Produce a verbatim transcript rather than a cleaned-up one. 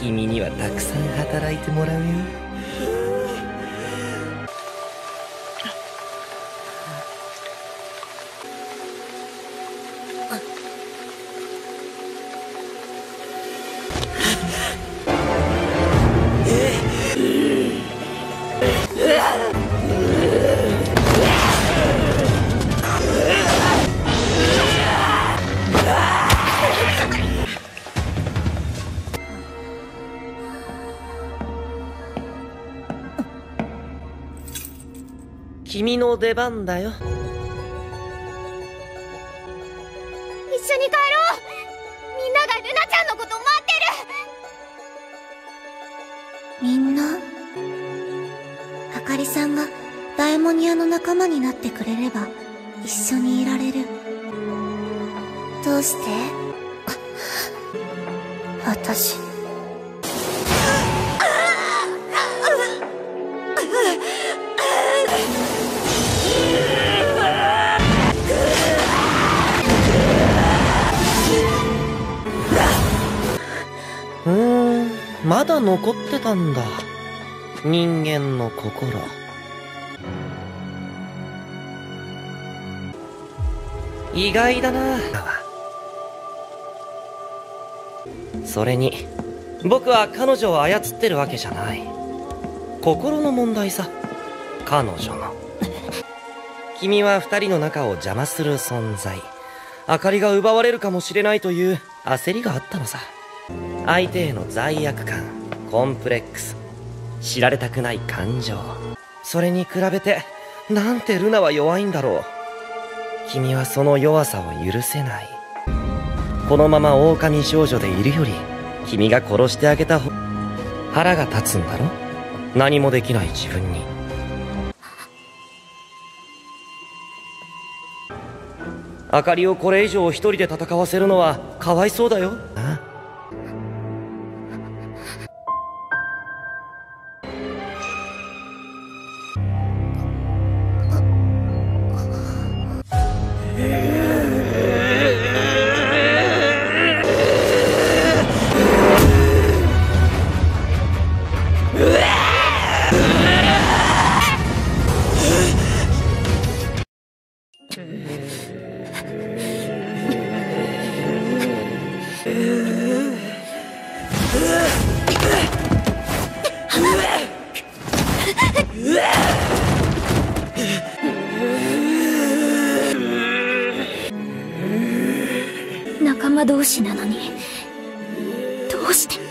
君にはたくさん働いてもらうよ。君の出番だよ。 一緒に帰ろう。みんながルナちゃんのこと待ってる。みんな、あかりさんがダイモニアの仲間になってくれれば一緒にいられる。どうして？私うーん、まだ残ってたんだ。人間の心。意外だな。それに、僕は彼女を操ってるわけじゃない。心の問題さ、彼女の。君は二人の仲を邪魔する存在。あかりが奪われるかもしれないという焦りがあったのさ。相手への罪悪感、コンプレックス、知られたくない感情。それに比べて、なんてルナは弱いんだろう。君はその弱さを許せない。このまま狼少女でいるより、君が殺してあげた方、腹が立つんだろ？何もできない自分に。あかりをこれ以上一人で戦わせるのはかわいそうだよ。ああ。 仲間同士なのに、どうして？